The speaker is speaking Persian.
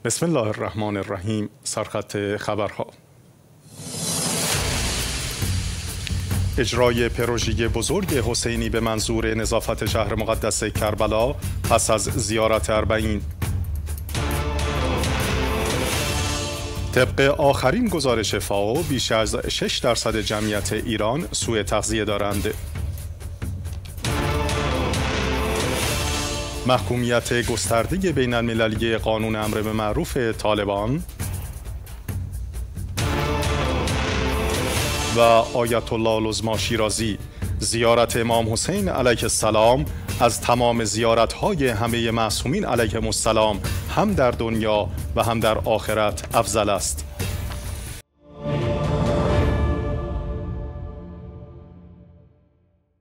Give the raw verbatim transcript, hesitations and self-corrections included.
بسم الله الرحمن الرحیم. سرخط خبرها: اجرای پروژه بزرگ حسینی به منظور نظافت شهر مقدس کربلا پس از زیارت اربعین. طبق آخرین گزارش فائو بیش از شش درصد جمعیت ایران سوء تغذیه دارند. محکومیت گسترده بین المللی قانون امر به معروف طالبان و آیت الله العظمی شیرازی: زیارت امام حسین علیه السلام از تمام زیارت‌های همه معصومین علیهم السلام هم در دنیا و هم در آخرت افضل است.